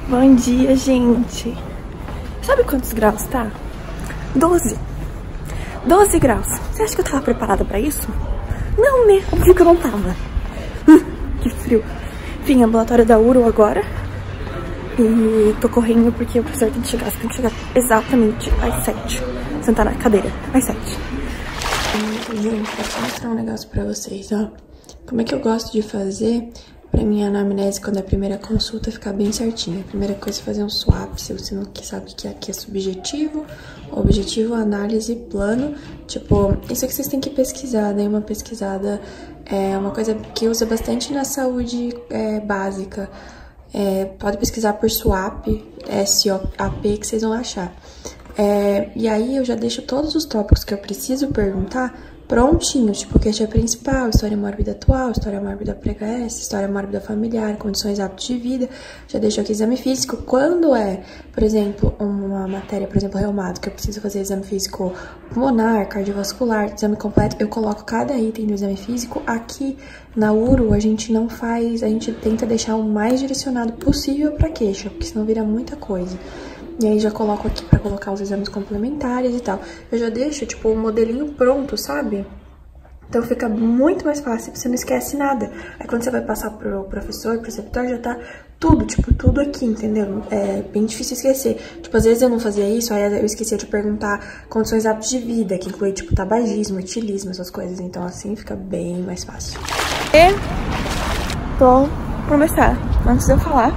Bom dia, gente. Sabe quantos graus tá? 12. 12 graus. Você acha que eu tava preparada pra isso? Não, né? Óbvio que eu não tava. Que frio. Enfim, ambulatório da URO agora. E tô correndo porque o professor tem que chegar. Você tem que chegar exatamente às 7. Sentar na cadeira às 7. Gente, vou mostrar um negócio pra vocês, ó. Como é que eu gosto de fazer pra minha anamnese, quando é a primeira consulta, ficar bem certinha. A primeira coisa é fazer um swap, se você não sabe o que é aqui, é subjetivo, objetivo, análise, plano. Tipo, isso aqui vocês têm que pesquisar, daí uma pesquisada, é uma coisa que usa bastante na saúde básica. Pode pesquisar por swap, SOAP, que vocês vão achar. E aí eu já deixo todos os tópicos que eu preciso perguntar prontinhos, tipo queixa principal, história mórbida atual, história mórbida pré-HS, história mórbida familiar, condições e hábitos de vida. Já deixo aqui exame físico. Quando por exemplo, uma matéria, por exemplo, reumato, que eu preciso fazer exame físico pulmonar, cardiovascular, exame completo, eu coloco cada item do exame físico. Aqui na URO a gente não faz, a gente tenta deixar o mais direcionado possível pra queixa, porque senão vira muita coisa. E aí já coloco aqui pra colocar os exames complementares e tal. Eu já deixo, tipo, o modelinho pronto, sabe? Então fica muito mais fácil, você não esquece nada. Aí quando você vai passar pro professor, preceptor, já tá tudo, tipo, tudo aqui, entendeu? É bem difícil esquecer. Tipo, às vezes eu não fazia isso, aí eu esquecia de perguntar condições e hábitos de vida, que inclui, tipo, tabagismo, etilismo, essas coisas. Então assim fica bem mais fácil. E vou começar, antes de eu falar.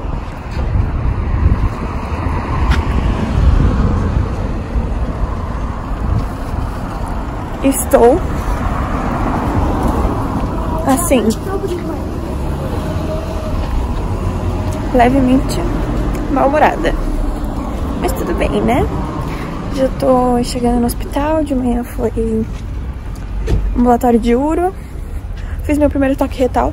Estou assim, levemente mal-humorada, mas tudo bem, né? Já tô chegando no hospital. De manhã foi ambulatório de URO, fiz meu primeiro toque retal.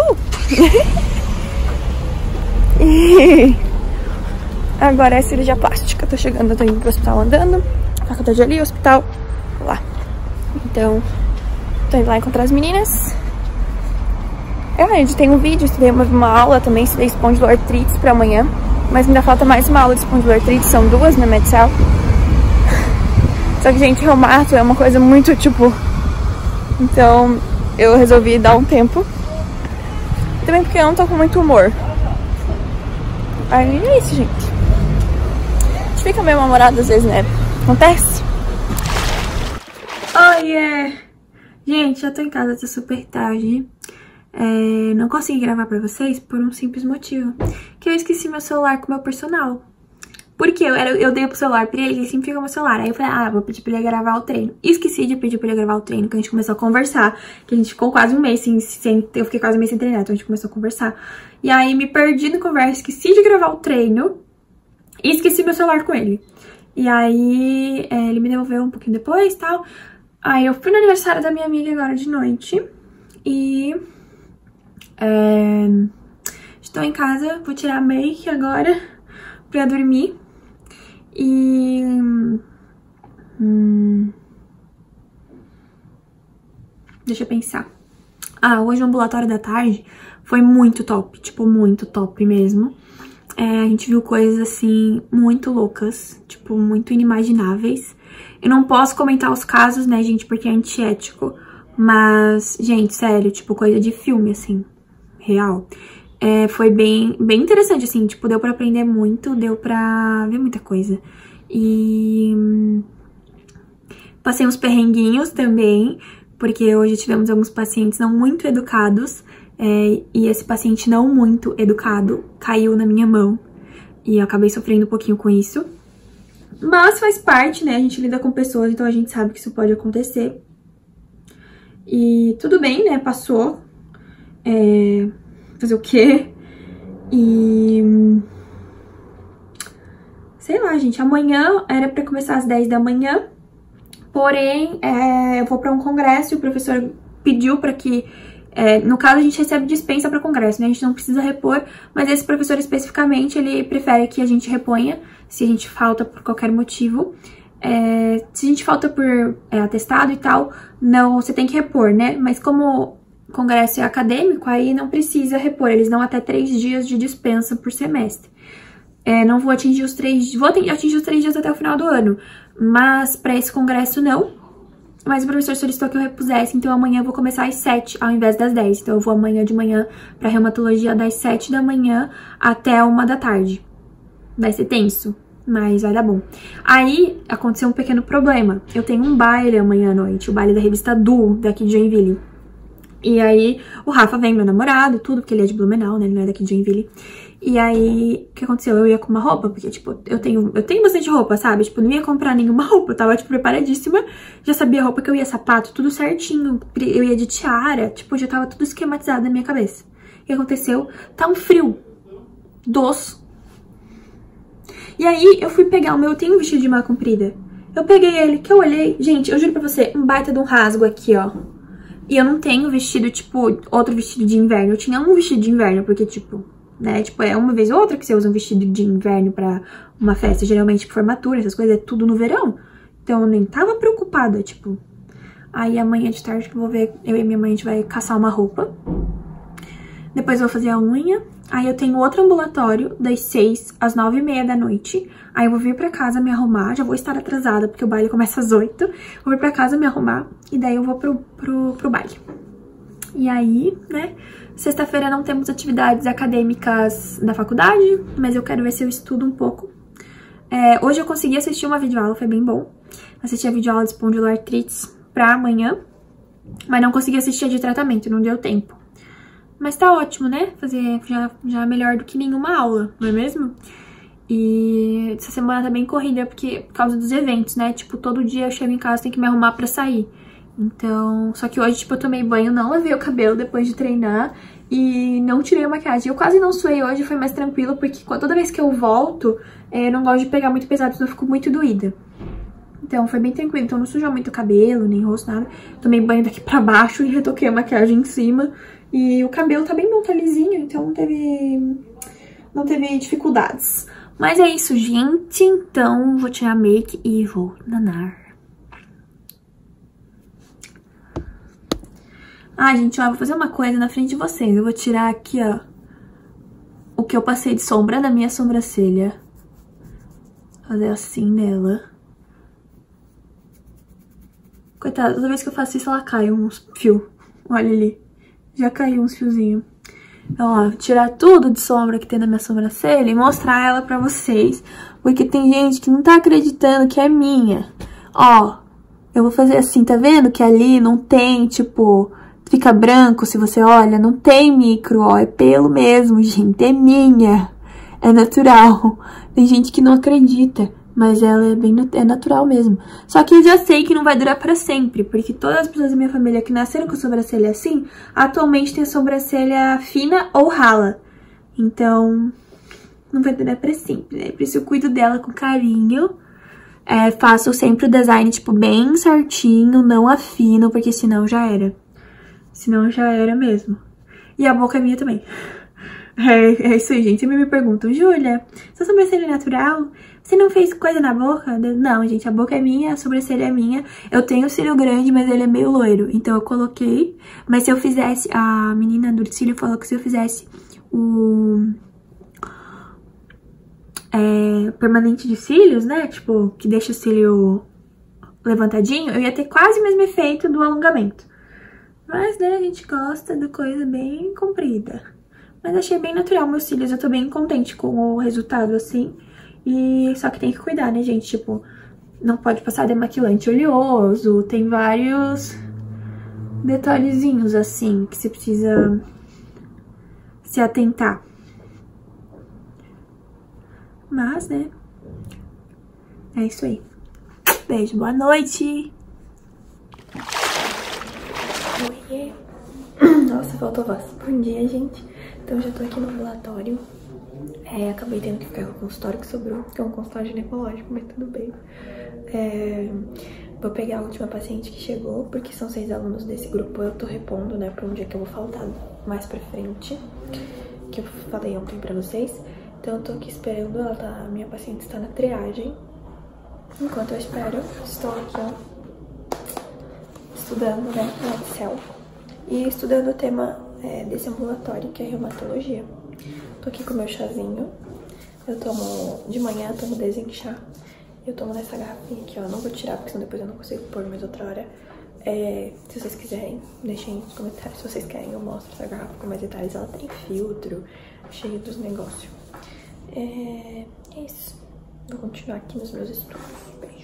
E agora é cirurgia plástica. Tô chegando, tô indo pro hospital andando, faculdade ali, hospital lá. Então, tô indo lá encontrar as meninas. Eu editei um vídeo, estudei uma aula também, estudei espondiloartrites pra amanhã. Mas ainda falta mais uma aula de espondiloartrites, são 2 na Med-Sal. Só que, gente, reumato é uma coisa muito, tipo... Então, eu resolvi dar um tempo. E também porque eu não tô com muito humor. Aí é isso, gente. A gente fica meio mal-humorado às vezes, né? Acontece. Gente, já tô em casa, tá super tarde. Não consegui gravar pra vocês por um simples motivo. Que eu esqueci meu celular com o meu personal. Porque eu dei pro celular pra ele, ele sempre fica no meu celular. Aí eu falei, vou pedir pra ele gravar o treino. Esqueci de pedir pra ele gravar o treino, que a gente começou a conversar. Que a gente ficou quase um mês eu fiquei quase um mês sem treinar, então a gente começou a conversar. E aí me perdi na conversa, esqueci de gravar o treino. E esqueci meu celular com ele. E aí ele me devolveu um pouquinho depois e tal. Aí eu fui no aniversário da minha amiga agora de noite. E... estou em casa, vou tirar a make agora pra dormir. E... deixa eu pensar. Hoje o ambulatório da tarde foi muito top, tipo, muito top mesmo. A gente viu coisas, assim, muito loucas, tipo, muito inimagináveis. Eu não posso comentar os casos, né, gente, porque é antiético. Mas, gente, sério, tipo, coisa de filme, assim, real. Foi bem interessante, assim, tipo, deu pra aprender muito, deu pra ver muita coisa. E passei uns perrenguinhos também, porque hoje tivemos alguns pacientes não muito educados, e esse paciente não muito educado caiu na minha mão, e eu acabei sofrendo um pouquinho com isso. Mas faz parte, né, a gente lida com pessoas, então a gente sabe que isso pode acontecer. E tudo bem, né, passou. Fazer o quê? E... sei lá, gente, amanhã era pra começar às 10 da manhã. Porém, eu vou pra um congresso e o professor pediu pra que... no caso, a gente recebe dispensa pra congresso, né? A gente não precisa repor, mas esse professor especificamente, ele prefere que a gente reponha se a gente falta por qualquer motivo. Se a gente falta por atestado e tal, não, você tem que repor, né? Mas como o congresso é acadêmico, aí não precisa repor. Eles dão até 3 dias de dispensa por semestre. não vou atingir os 3 dias, vou atingir os 3 dias até o final do ano, mas pra esse congresso não. Mas o professor solicitou que eu repusesse, então amanhã eu vou começar às 7 ao invés das 10. Então eu vou amanhã de manhã pra reumatologia das 7 da manhã até 1 da tarde. Vai ser tenso, mas vai dar bom. Aí aconteceu um pequeno problema. Eu tenho um baile amanhã à noite, o baile da revista Du, daqui de Joinville. E aí o Rafa vem, meu namorado, tudo, porque ele é de Blumenau, né? Ele não é daqui de Joinville. E aí, o que aconteceu? Eu ia com uma roupa, porque, tipo, eu tenho bastante roupa, sabe? Tipo, não ia comprar nenhuma roupa, eu tava, tipo, preparadíssima. Já sabia a roupa que eu ia, sapato, tudo certinho. Eu ia de tiara, tipo, já tava tudo esquematizado na minha cabeça. O que aconteceu? Tá um frio. E aí, eu fui pegar o meu, eu tenho um vestido de manga comprida. Eu peguei ele, que eu olhei, gente, eu juro pra você, um baita de um rasgo aqui, ó. E eu não tenho vestido, tipo, outro vestido de inverno. Eu tinha um vestido de inverno, porque, tipo... né? Tipo, é uma vez ou outra que você usa um vestido de inverno pra uma festa, geralmente formatura, essas coisas, é tudo no verão. Então eu nem tava preocupada, tipo. Aí amanhã de tarde que eu vou ver, eu e minha mãe a gente vai caçar uma roupa. Depois eu vou fazer a unha. Aí eu tenho outro ambulatório das 6 às 9h30 da noite. Aí eu vou vir pra casa me arrumar, já vou estar atrasada porque o baile começa às 8. Vou vir pra casa me arrumar e daí eu vou pro baile. E aí, né, sexta-feira não temos atividades acadêmicas da faculdade, mas eu quero ver se eu estudo um pouco. Hoje eu consegui assistir uma videoaula, foi bem bom. Assisti a videoaula de espondiloartrites pra amanhã, mas não consegui assistir a de tratamento, não deu tempo. Mas tá ótimo, né? Fazer já melhor do que nenhuma aula, não é mesmo? E essa semana tá bem corrida, porque por causa dos eventos, né? Tipo, todo dia eu chego em casa, tenho que me arrumar pra sair. Então, só que hoje, tipo, eu tomei banho, não lavei o cabelo depois de treinar e não tirei a maquiagem. Eu quase não suei hoje, foi mais tranquilo, porque toda vez que eu volto, eu não gosto de pegar muito pesado, senão eu fico muito doída. Então, foi bem tranquilo. Então, não sujou muito o cabelo, nem rosto, nada. Tomei banho daqui pra baixo e retoquei a maquiagem em cima. E o cabelo tá bem bom, tá lisinho, então não teve dificuldades. Mas é isso, gente. Então, vou tirar a make e vou danar. Ah, gente, ó, vou fazer uma coisa na frente de vocês. Eu vou tirar aqui, ó, o que eu passei de sombra na minha sobrancelha. Fazer assim nela. Coitada, toda vez que eu faço isso, ela cai uns fios. Olha ali. Já caiu uns fiozinhos. Então, ó, tirar tudo de sombra que tem na minha sobrancelha e mostrar ela pra vocês. Porque tem gente que não tá acreditando que é minha. Ó, eu vou fazer assim, tá vendo? Que ali não tem, tipo... Fica branco se você olha, não tem micro, ó, é pelo mesmo, gente, é minha, é natural. Tem gente que não acredita, mas ela é natural mesmo. Só que eu já sei que não vai durar pra sempre, porque todas as pessoas da minha família que nasceram com sobrancelha assim, atualmente tem a sobrancelha fina ou rala. Então, não vai durar pra sempre, né? Por isso eu cuido dela com carinho. Faço sempre o design, tipo, bem certinho, não afino, porque senão já era. Senão já era mesmo. E a boca é minha também. É isso aí, gente. Sempre me perguntam, Júlia, sua sobrancelha é natural? Você não fez coisa na boca? Não, gente, a boca é minha, a sobrancelha é minha. Eu tenho o cílio grande, mas ele é meio loiro. Então eu coloquei. Mas se eu fizesse... A menina do cílio falou que se eu fizesse o... permanente de cílios, né? Tipo, que deixa o cílio levantadinho, eu ia ter quase o mesmo efeito do alongamento. Mas, né, a gente gosta de coisa bem comprida. Mas achei bem natural meus cílios, eu tô bem contente com o resultado, assim. E só que tem que cuidar, né, gente? Tipo, não pode passar demaquilante oleoso, tem vários detalhezinhos, assim, que você precisa se atentar. Mas, né, é isso aí. Beijo, boa noite! Oiê. Nossa, faltou voz. Bom dia, gente. Então, já tô aqui no ambulatório. Acabei tendo que ficar com o consultório que sobrou, que é um consultório ginecológico, mas tudo bem. Vou pegar a última paciente que chegou, porque são 6 alunos desse grupo. Eu tô repondo, né, pra um dia que eu vou faltar mais pra frente, que eu falei ontem pra vocês. Então, eu tô aqui esperando. Minha paciente está na triagem. Enquanto eu espero, estou aqui, ó, estudando, né, no Excel e estudando o tema desse ambulatório, que é reumatologia. Tô aqui com o meu chazinho, Eu tomo, de manhã eu tomo desinchar. Eu tomo nessa garrafinha aqui, ó. Não vou tirar, porque senão depois eu não consigo pôr mais outra hora. Se vocês quiserem, deixem nos comentários se vocês querem. Eu mostro essa garrafa com mais detalhes. Ela tem filtro, cheio dos negócios. É isso. Vou continuar aqui nos meus estudos. Beijo.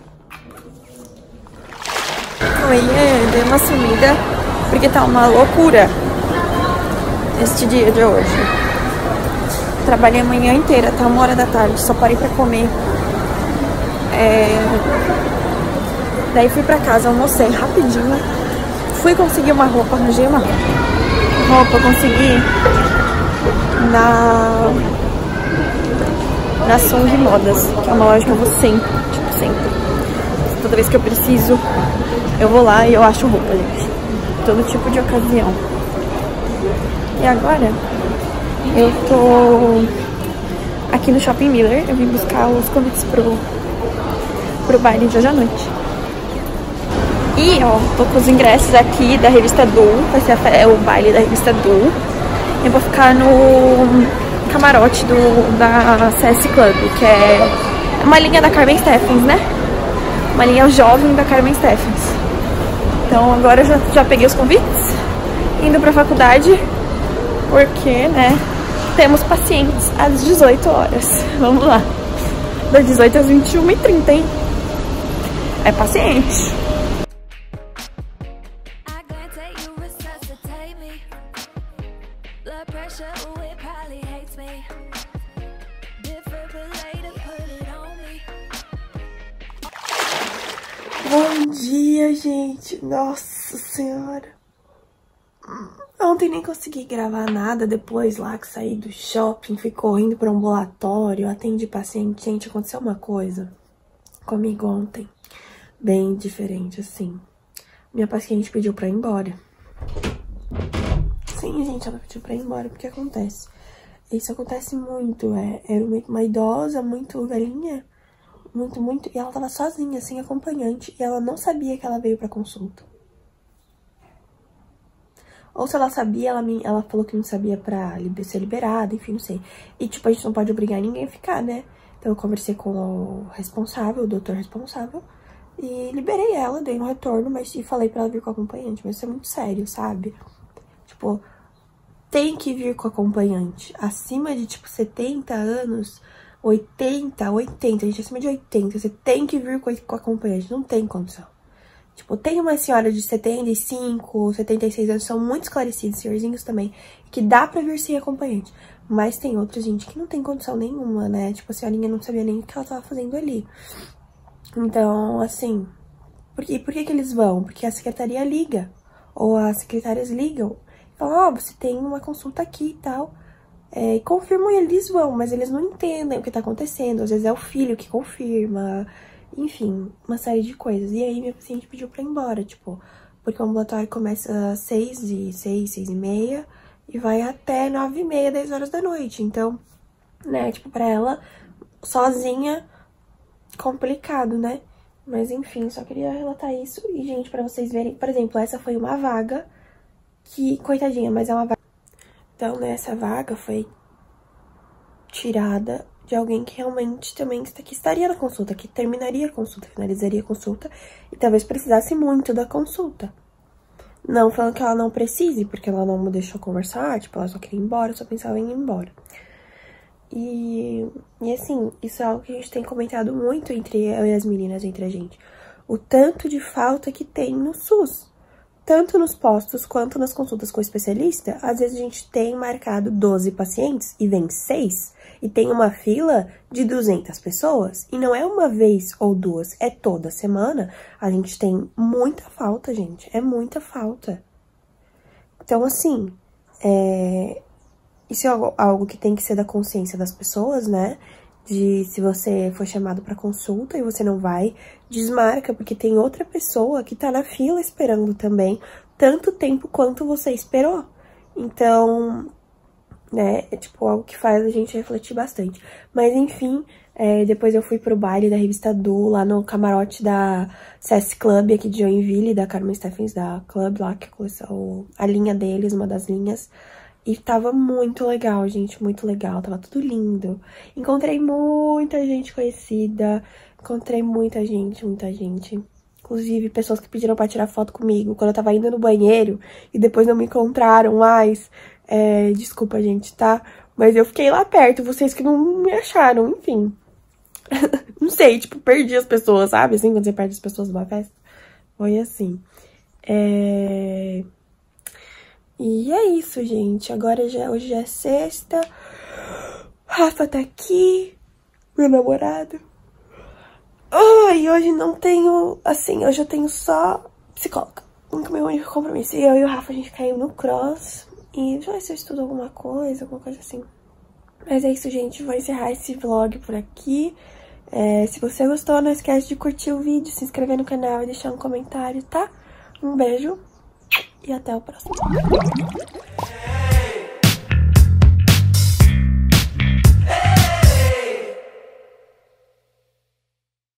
Oi, dei uma sumida, porque tá uma loucura este dia de hoje. Trabalhei a manhã inteira, tá 1h da tarde, só parei pra comer. Daí fui pra casa, almocei rapidinho. Fui conseguir uma roupa, arranjei uma roupa, consegui na Som de Modas, que é uma loja que eu vou sempre, tipo, sempre. Toda vez que eu preciso, eu vou lá e eu acho roupa, gente. Todo tipo de ocasião. E agora, eu tô aqui no Shopping Miller. Eu vim buscar os convites pro baile de hoje à noite. E, ó, tô com os ingressos aqui da revista Du. Vai ser o baile da revista Du. Eu vou ficar no camarote da CS Club, que é uma linha da Carmen Stephens, né? Uma linha jovem da Carmen Stephens. Então agora eu já peguei os convites, indo pra faculdade, porque, né, temos pacientes às 18 horas. Vamos lá. Das 18 às 21h30, hein? É paciente. Bom dia, gente. Nossa Senhora. Ontem nem consegui gravar nada. Depois lá que saí do shopping, fui correndo para o ambulatório, atendi paciente. Gente, aconteceu uma coisa comigo ontem, bem diferente, assim. Minha paciente pediu pra ir embora. Sim, gente, ela pediu pra ir embora. Porque acontece? Isso acontece muito. Era uma idosa, muito velhinha. Muito. E ela tava sozinha, sem acompanhante. E ela não sabia que ela veio pra consulta. Ou se ela sabia, ela falou que não sabia pra ser liberada, enfim, não sei. E, tipo, a gente não pode obrigar ninguém a ficar, né? Então eu conversei com o responsável, o doutor responsável. E liberei ela, dei um retorno, e falei pra ela vir com acompanhante. Mas isso é muito sério, sabe? Tipo, tem que vir com acompanhante. Acima de, tipo, 70 anos, 80, gente, acima de 80, você tem que vir com acompanhante. Não tem condição. Tipo, tem uma senhora de 75, 76 anos, são muito esclarecidos, senhorzinhos também, que dá pra vir sem acompanhante. Mas tem outra gente que não tem condição nenhuma, né? Tipo, a senhorinha não sabia nem o que ela tava fazendo ali. Então, assim, por que eles vão? Porque a secretaria liga, ou as secretárias ligam, e falam, ó, você tem uma consulta aqui e tal. E confirmam e eles vão, mas eles não entendem o que tá acontecendo. Às vezes é o filho que confirma, enfim, uma série de coisas. E aí minha paciente pediu pra ir embora, tipo, porque o ambulatório começa às 6h30 e vai até 9h30, 10 horas da noite. Então, né, tipo, pra ela, sozinha, complicado, né? Mas enfim, só queria relatar isso. E, gente, pra vocês verem, por exemplo, essa foi uma vaga que, coitadinha, mas é uma vaga. Então, né, essa vaga foi tirada de alguém que realmente também que estaria na consulta, que terminaria a consulta, finalizaria a consulta e talvez precisasse muito da consulta. Não falando que ela não precise, porque ela não me deixou conversar, tipo, ela só queria ir embora, só pensava em ir embora. E assim, isso é algo que a gente tem comentado muito entre eu e as meninas, entre a gente. O tanto de falta que tem no SUS. Tanto nos postos quanto nas consultas com o especialista, às vezes a gente tem marcado 12 pacientes e vem 6. E tem uma fila de 200 pessoas. E não é uma vez ou duas, é toda semana. A gente tem muita falta, gente. É muita falta. Então, assim, isso é algo que tem que ser da consciência das pessoas, né? De se você for chamado pra consulta e você não vai, desmarca, porque tem outra pessoa que tá na fila esperando também, tanto tempo quanto você esperou. Então, né, é tipo algo que faz a gente refletir bastante. Mas enfim, depois eu fui pro baile da revista Du, lá no camarote da CS Club aqui de Joinville, da Carmen Stephens, da Club lá, que começou a linha deles, uma das linhas. E tava muito legal, gente, muito legal, tava tudo lindo. Encontrei muita gente conhecida, encontrei muita gente. Inclusive, pessoas que pediram pra tirar foto comigo quando eu tava indo no banheiro e depois não me encontraram mais. Desculpa, gente, tá? Mas eu fiquei lá perto, vocês que não me acharam, enfim. Não sei, tipo, perdi as pessoas, sabe? Assim, quando você perde as pessoas numa festa. Foi assim. E é isso, gente. Agora hoje já é sexta. Rafa tá aqui, meu namorado. E hoje não tenho, assim, hoje eu tenho só psicóloga. Meu único compromisso. E eu e o Rafa, a gente caiu no cross. E deixa eu ver se eu estudo alguma coisa assim. Mas é isso, gente. Vou encerrar esse vlog por aqui. Se você gostou, não esquece de curtir o vídeo, se inscrever no canal e deixar um comentário, tá? Um beijo e até o próximo.